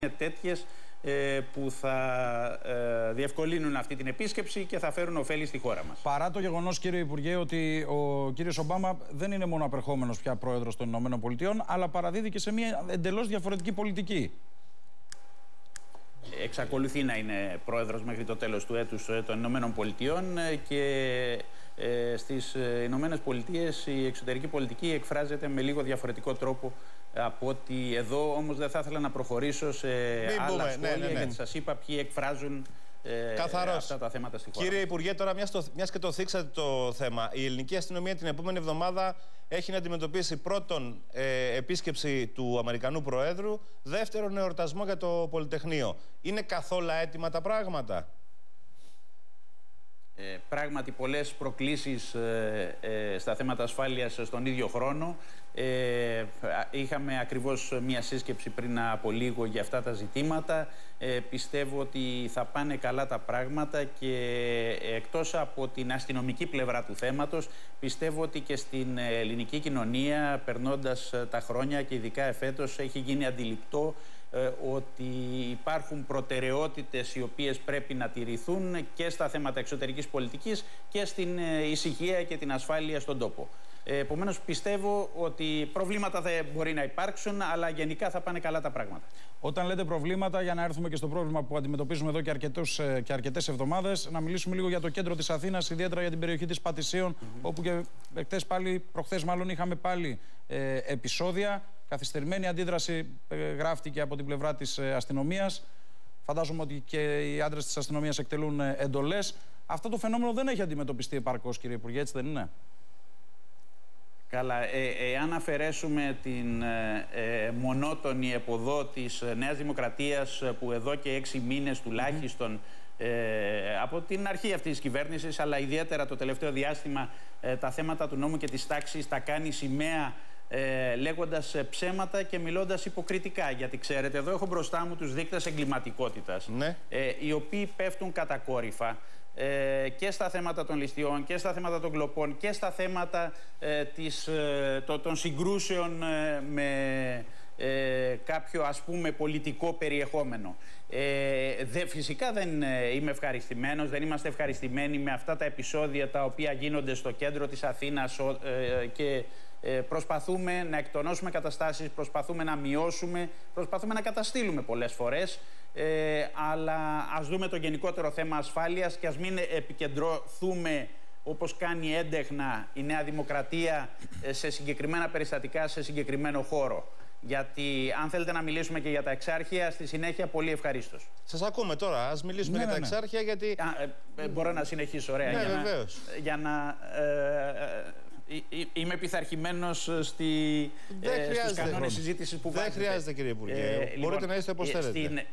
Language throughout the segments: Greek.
τέτοιες που θα διευκολύνουν αυτή την επίσκεψη και θα φέρουν ωφέλη στη χώρα μας. Παρά το γεγονός, κύριε Υπουργέ, ότι ο κύριος Ομπάμα δεν είναι μόνο απερχόμενος πια πρόεδρος των ΗΠΑ, αλλά παραδίδει και σε μια εντελώς διαφορετική πολιτική. Εξακολουθεί να είναι πρόεδρος μέχρι το τέλος του έτους των ΗΠΑ και στις ΗΠΑ η εξωτερική πολιτική εκφράζεται με λίγο διαφορετικό τρόπο από ότι εδώ. Όμως δεν θα ήθελα να προχωρήσω σε άλλα σχόλια, γιατί σας είπα ποιοι εκφράζουν αυτά τα θέματα στη χώρα. Κύριε Υπουργέ, τώρα μιας και το θίξατε το θέμα, η ελληνική αστυνομία την επόμενη εβδομάδα έχει να αντιμετωπίσει πρώτον επίσκεψη του Αμερικανού Προέδρου, δεύτερον εορτασμό για το Πολυτεχνείο. Είναι καθόλου έτοιμα τα πράγματα? Πράγματι πολλές προκλήσεις στα θέματα ασφάλειας στον ίδιο χρόνο. Είχαμε ακριβώς μια σύσκεψη πριν από λίγο για αυτά τα ζητήματα. Πιστεύω ότι θα πάνε καλά τα πράγματα και εκτός από την αστυνομική πλευρά του θέματος, πιστεύω ότι και στην ελληνική κοινωνία, περνώντας τα χρόνια και ειδικά εφέτος, έχει γίνει αντιληπτό ότι υπάρχουν προτεραιότητες οι οποίες πρέπει να τηρηθούν και στα θέματα εξωτερικής πολιτικής και στην ησυχία και την ασφάλεια στον τόπο. Επομένως, πιστεύω ότι προβλήματα δεν μπορεί να υπάρξουν, αλλά γενικά θα πάνε καλά τα πράγματα. Όταν λέτε προβλήματα, για να έρθουμε και στο πρόβλημα που αντιμετωπίζουμε εδώ και αρκετές εβδομάδες, να μιλήσουμε λίγο για το κέντρο της Αθήνας, ιδιαίτερα για την περιοχή της Πατησίων, όπου και προχθές μάλλον είχαμε πάλι επεισόδια. Καθυστερημένη αντίδραση γράφτηκε από την πλευρά της αστυνομίας. Φαντάζομαι ότι και οι άντρες της αστυνομίας εκτελούν εντολές. Αυτό το φαινόμενο δεν έχει αντιμετωπιστεί επαρκώς, κύριε Υπουργέ, έτσι δεν είναι? Καλά, εάν αφαιρέσουμε την μονότονη επωδό της Νέας Δημοκρατίας που εδώ και 6 μήνες τουλάχιστον από την αρχή αυτής της κυβέρνησης, αλλά ιδιαίτερα το τελευταίο διάστημα τα θέματα του νόμου και της τάξης τα κάνει σημαία λέγοντας ψέματα και μιλώντας υποκριτικά. Γιατί ξέρετε, εδώ έχω μπροστά μου τους δείκτες εγκληματικότητας, οι οποίοι πέφτουν κατακόρυφα και στα θέματα των ληστειών και στα θέματα των κλοπών και στα θέματα των συγκρούσεων με κάποιο, ας πούμε, πολιτικό περιεχόμενο. Φυσικά δεν είμαι ευχαριστημένος, δεν είμαστε ευχαριστημένοι με αυτά τα επεισόδια τα οποία γίνονται στο κέντρο της Αθήνας και προσπαθούμε να εκτονώσουμε καταστάσεις, προσπαθούμε να μειώσουμε, προσπαθούμε να καταστήλουμε πολλές φορές, αλλά ας δούμε το γενικότερο θέμα ασφάλειας και ας μην επικεντρωθούμε όπως κάνει έντεχνα η Νέα Δημοκρατία σε συγκεκριμένα περιστατικά, σε συγκεκριμένο χώρο. Γιατί αν θέλετε να μιλήσουμε και για τα εξάρχεια, στη συνέχεια πολύ ευχαρίστως. Σας ακούμε τώρα. Ας μιλήσουμε για τα εξάρχεια, γιατί... Μπορώ να συνεχίσω, ωραία. Ναι, βεβαίως. Για να είμαι πειθαρχημένος στους κανόνες συζήτησης που βάζετε. Δεν χρειάζεται, κύριε Υπουργέ. Μπορείτε να είστε όπως θέλετε.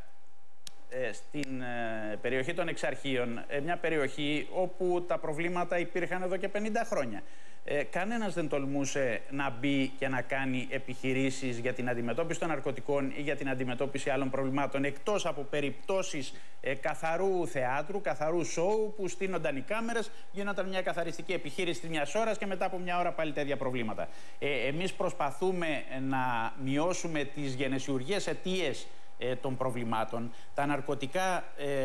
Στην περιοχή των εξαρχείων, μια περιοχή όπου τα προβλήματα υπήρχαν εδώ και 50 χρόνια. Κανένας δεν τολμούσε να μπει και να κάνει επιχειρήσεις για την αντιμετώπιση των ναρκωτικών ή για την αντιμετώπιση άλλων προβλημάτων, εκτός από περιπτώσεις καθαρού θεάτρου, καθαρού σόου, που στείνονταν οι κάμερες, γίνονταν μια καθαριστική επιχείρηση μιας ώρας και μετά από μια ώρα πάλι τέτοια προβλήματα. Εμείς προσπαθούμε να μειώσουμε τις γενεσιουργές αιτίες των προβλημάτων. Τα ναρκωτικά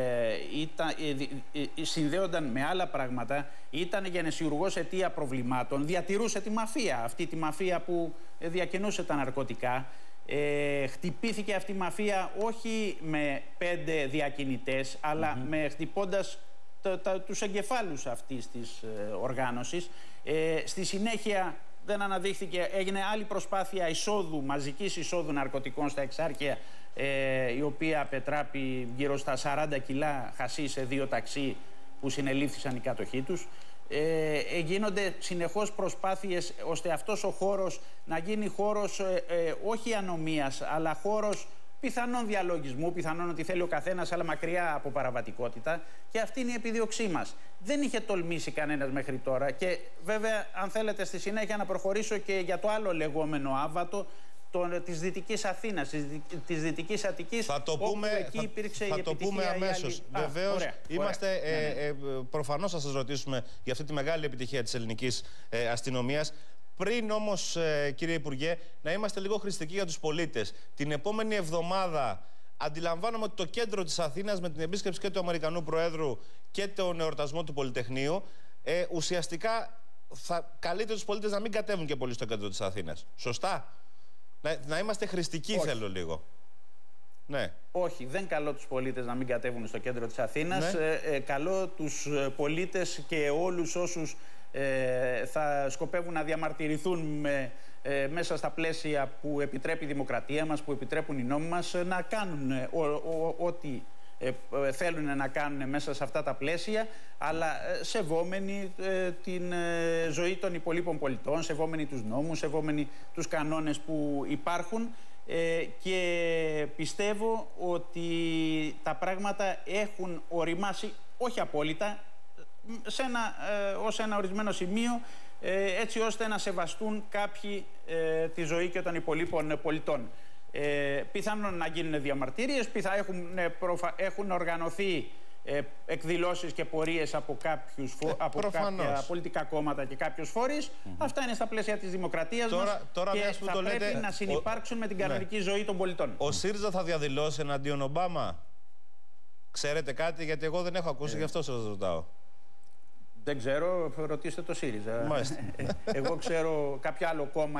συνδέονταν με άλλα πράγματα, ήταν γενεσιουργός αιτία προβλημάτων, διατηρούσε τη μαφία, αυτή τη μαφία που διακινούσε τα ναρκωτικά. Χτυπήθηκε αυτή η μαφία όχι με 5 διακινητές, αλλά με χτυπώντας τους εγκεφάλους αυτής της οργάνωσης. Στη συνέχεια δεν αναδείχθηκε, έγινε άλλη προσπάθεια εισόδου, μαζικής εισόδου ναρκωτικών στα εξάρχεια, η οποία πετράπη γύρω στα 40 κιλά χασί σε 2 ταξί που συνελήφθησαν οι κάτοχοί τους. Γίνονται συνεχώς προσπάθειες ώστε αυτός ο χώρος να γίνει χώρος όχι ανομίας, αλλά χώρος πιθανόν διαλογισμού, πιθανόν ότι θέλει ο καθένας, αλλά μακριά από παραβατικότητα. Και αυτή είναι η επιδίωξή μας. Δεν είχε τολμήσει κανένας μέχρι τώρα. Και βέβαια, αν θέλετε, στη συνέχεια να προχωρήσω και για το άλλο λεγόμενο άβατο της Δυτικής Αθήνας, της Δυτικής Αττικής, όπου εκεί υπήρξε η επιτυχία. Θα το πούμε αμέσως. Βεβαίως, είμαστε, προφανώς θα σας ρωτήσουμε για αυτή τη μεγάλη επιτυχία της ελληνικής αστυνομίας. Πριν όμως, κύριε Υπουργέ, να είμαστε λίγο χρηστικοί για τους πολίτες. Την επόμενη εβδομάδα αντιλαμβάνομαι ότι το κέντρο της Αθήνας με την επίσκεψη και του Αμερικανού Προέδρου και τον εορτασμό του Πολυτεχνείου ουσιαστικά θα καλείται τους πολίτες να μην κατέβουν και πολύ στο κέντρο της Αθήνας. Σωστά? Να είμαστε χρηστικοί. Όχι. Θέλω λίγο. Ναι. Όχι, δεν καλώ τους πολίτες να μην κατέβουν στο κέντρο της Αθήνας. Ναι. Καλώ τους πολίτες και όλους όσους θα σκοπεύουν να διαμαρτυρηθούν μέσα στα πλαίσια που επιτρέπει η δημοκρατία μας, που επιτρέπουν οι νόμοι μας, να κάνουν ό,τι θέλουν να κάνουν μέσα σε αυτά τα πλαίσια, αλλά σεβόμενοι την ζωή των υπολείπων πολιτών, σεβόμενοι τους νόμους, σεβόμενοι τους κανόνες που υπάρχουν. Και πιστεύω ότι τα πράγματα έχουν οριμάσει, όχι απόλυτα, ως ένα ορισμένο σημείο, έτσι ώστε να σεβαστούν κάποιοι τη ζωή και των υπολείπων πολιτών. Πιθανόν να γίνουν διαμαρτυρίες, έχουν οργανωθεί εκδηλώσεις και πορείες από κάποια πολιτικά κόμματα και κάποιους φορείς. Αυτά είναι στα πλαίσια της δημοκρατίας μας και θα πρέπει να συνυπάρξουν με την κανονική ζωή των πολιτών. Ο ΣΥΡΙΖΑ θα διαδηλώσει εναντίον Ομπάμα? Ξέρετε κάτι? Γιατί εγώ δεν έχω ακούσει, γι' αυτό σας ρωτάω. Δεν ξέρω, ρωτήστε το ΣΥΡΙΖΑ. Εγώ ξέρω κάποιο άλλο κόμμα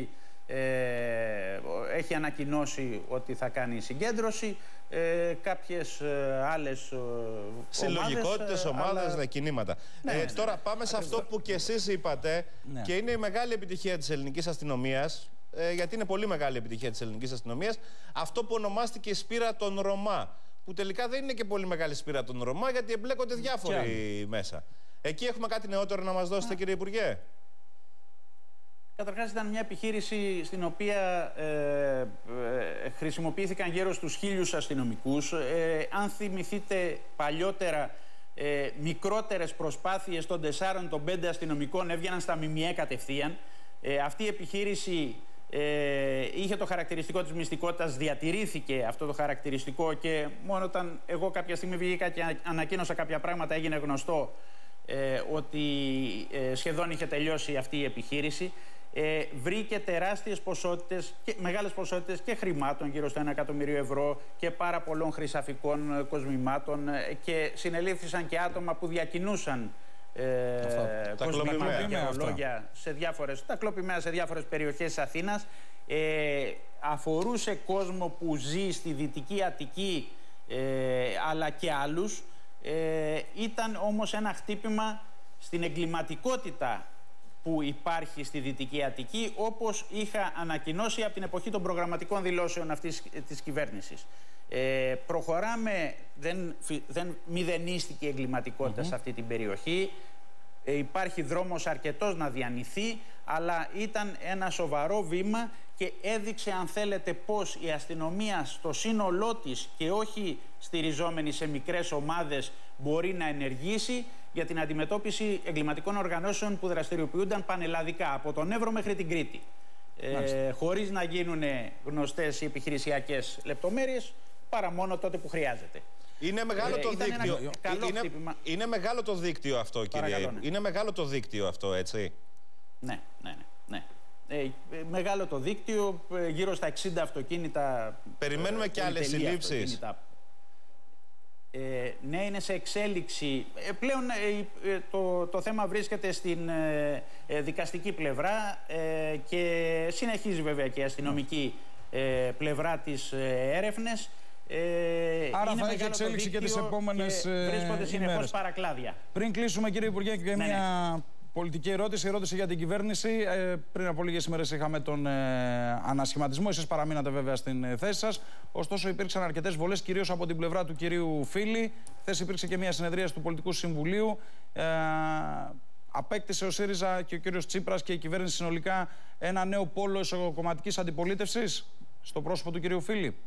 έχει ανακοινώσει ότι θα κάνει συγκέντρωση. Κάποιες άλλες συλλογικότητες, ομάδες, κινήματα. Τώρα πάμε σε αυτό που και εσείς είπατε, και είναι η μεγάλη επιτυχία της ελληνικής αστυνομίας, γιατί είναι πολύ μεγάλη επιτυχία της ελληνικής αστυνομίας, αυτό που ονομάστηκε η σπήρα των Ρωμά, που τελικά δεν είναι και πολύ μεγάλη σπήρα των Ρωμά, γιατί εμπλέκονται διάφοροι μέσα. Εκεί έχουμε κάτι νεότερο να μας δώσετε, κύριε Υπουργέ? Καταρχάς ήταν μια επιχείρηση στην οποία χρησιμοποιήθηκαν γύρω στους 1.000 αστυνομικούς. Αν θυμηθείτε παλιότερα, μικρότερες προσπάθειες των 4, των 5 αστυνομικών έβγαιναν στα ΜΜΕ κατευθείαν. Αυτή η επιχείρηση είχε το χαρακτηριστικό της μυστικότητας, διατηρήθηκε αυτό το χαρακτηριστικό και μόνο όταν εγώ κάποια στιγμή βγήκα και ανακοίνωσα κάποια πράγματα έγινε γνωστό ότι σχεδόν είχε τελειώσει αυτή η επιχείρηση. Βρήκε τεράστιες ποσότητες, μεγάλες ποσότητες και χρημάτων, γύρω στο 1 εκατομμύριο ευρώ, και πάρα πολλών χρυσαφικών κοσμημάτων, και συνελήφθησαν και άτομα που διακινούσαν κοσμήματα και ορολόγια σε διάφορες περιοχές της Αθήνας. Αφορούσε κόσμο που ζει στη Δυτική Αττική, αλλά και άλλους. Ήταν όμως ένα χτύπημα στην εγκληματικότητα που υπάρχει στη Δυτική Αττική, όπως είχα ανακοινώσει από την εποχή των προγραμματικών δηλώσεων αυτής της κυβέρνησης. Προχωράμε, δεν μηδενίστηκε η εγκληματικότητα σε αυτή την περιοχή. Υπάρχει δρόμος αρκετός να διανυθεί, αλλά ήταν ένα σοβαρό βήμα και έδειξε, αν θέλετε, πώς η αστυνομία στο σύνολό της και όχι στηριζόμενη σε μικρές ομάδες μπορεί να ενεργήσει για την αντιμετώπιση εγκληματικών οργανώσεων που δραστηριοποιούνταν πανελλαδικά, από τον Εύρο μέχρι την Κρήτη. Χωρίς να γίνουν γνωστές οι επιχειρησιακές λεπτομέρειες, παρά μόνο τότε που χρειάζεται. Είναι μεγάλο το δίκτυο. Είναι μεγάλο το δίκτυο αυτό, κύριε. Είναι μεγάλο το δίκτυο αυτό, έτσι? Ναι. Μεγάλο το δίκτυο, γύρω στα 60 αυτοκίνητα. Περιμένουμε και άλλες συλλήψεις? Ναι, είναι σε εξέλιξη. Πλέον το θέμα βρίσκεται στην δικαστική πλευρά και συνεχίζει βέβαια και η αστυνομική πλευρά της έρευνες. Άρα θα έχει εξέλιξη και τις επόμενες βρίσκονται συνεχώς παρακλάδια. Πριν κλείσουμε, κύριε Υπουργέ, και μια πολιτική ερώτηση για την κυβέρνηση. Πριν από λίγες ημέρες είχαμε τον ανασχηματισμό. Εσείς παραμείνατε βέβαια στην θέση σας. Ωστόσο, υπήρξαν αρκετές βολές, κυρίως από την πλευρά του κυρίου Φίλη. Χθες υπήρξε και μια συνεδρίαση του Πολιτικού Συμβουλίου. Απέκτησε ο ΣΥΡΙΖΑ και ο κύριος Τσίπρας και η κυβέρνηση συνολικά ένα νέο πόλο εσωκομματικής αντιπολίτευσης στο πρόσωπο του κυρίου Φίλη.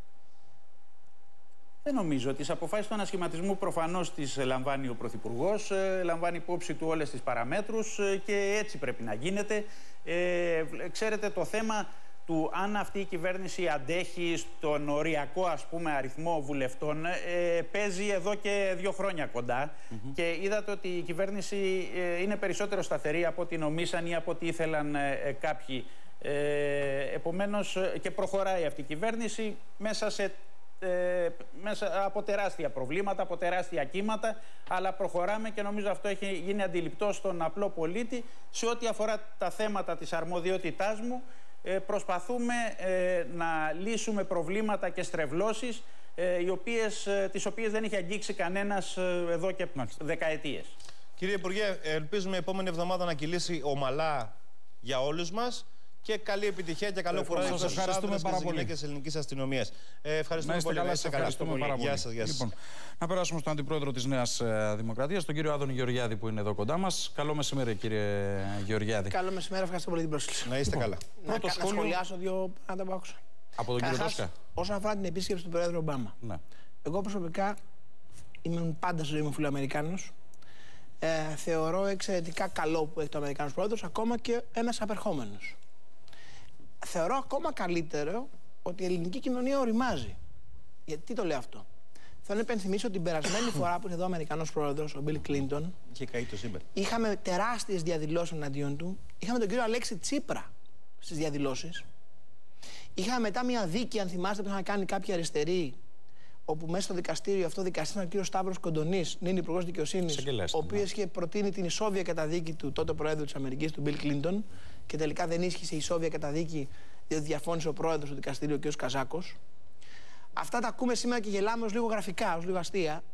Δεν νομίζω. Τις αποφάσεις του ανασχηματισμού προφανώς τις λαμβάνει ο Πρωθυπουργός, λαμβάνει υπόψη του όλες τις παραμέτρους και έτσι πρέπει να γίνεται. Ξέρετε, το θέμα του αν αυτή η κυβέρνηση αντέχει στον οριακό, ας πούμε, αριθμό βουλευτών παίζει εδώ και 2 χρόνια κοντά και είδατε ότι η κυβέρνηση είναι περισσότερο σταθερή από ό,τι νομίσαν ή από ό,τι ήθελαν κάποιοι. Επομένως, και προχωράει αυτή η κυβέρνηση μέσα σε μέσα από τεράστια προβλήματα, από τεράστια κύματα, αλλά προχωράμε και νομίζω αυτό έχει γίνει αντιληπτό στον απλό πολίτη. Σε ό,τι αφορά τα θέματα της αρμοδιότητάς μου, προσπαθούμε να λύσουμε προβλήματα και στρεβλώσεις τις οποίες δεν είχε αγγίξει κανένας εδώ και δεκαετίες. Κύριε Υπουργέ, ελπίζουμε η επόμενη εβδομάδα να κυλήσει ομαλά για όλους μας και καλή επιτυχία και καλό κουράγιο στους άντρες και στις γυναίκες της ελληνικής αστυνομίας. Ευχαριστούμε πολύ. Ευχαριστούμε πάρα πολύ. Γεια σας. Λοιπόν, να περάσουμε στον Αντιπρόεδρο της Νέας Δημοκρατίας, τον κύριο Άδωνη Γεωργιάδη, που είναι εδώ κοντά μας. Καλό μεσημέρι, κύριε Γεωργιάδη. Καλό μεσημέρι, ευχαριστώ πολύ την πρόσκληση. Να είστε καλά. Να σχολιάσω δύο πράγματα που άκουσα. Από τον κύριο Τόσκα. Όσον αφορά την επίσκεψη του Προέδρου Ομπάμα. Ναι. Εγώ προσωπικά ήμουν πάντα στη ζωή μου φιλοαμερικάνος. Θεωρώ εξαιρετικά καλό που έχει το Αμερικάνος Πρόεδρος, ακόμα και ένας απερχόμενος. Θεωρώ ακόμα καλύτερο ότι η ελληνική κοινωνία οριμάζει. Γιατί το λέω αυτό? Θέλω να υπενθυμίσω ότι την περασμένη φορά που ήρθε εδώ ο Αμερικανός Πρόεδρος, ο Μπιλ Κλίντον, είχε καεί το σύμπαν. Είχαμε τεράστιες διαδηλώσεις εναντίον του. Είχαμε τον κύριο Αλέξη Τσίπρα στις διαδηλώσεις. Είχαμε μετά μια δίκη, αν θυμάστε, που είχαν κάνει κάποιοι αριστεροί, όπου μέσα στο δικαστήριο αυτό δικαστή ήταν ο κύριος Σταύρος Κοντονής, νυν υπουργός δικαιοσύνης, ο οποίος είχε προτείνει την ισόβια καταδίκη του τότε Προέδρου της Αμερικής, του Μπιλ Κλίντον, και τελικά δεν ίσχυσε η ισόβια καταδίκη, διότι διαφώνησε ο πρόεδρος του δικαστήριου, ο κ. Καζάκος. Αυτά τα ακούμε σήμερα και γελάμε ως λίγο γραφικά, ως λίγο αστεία.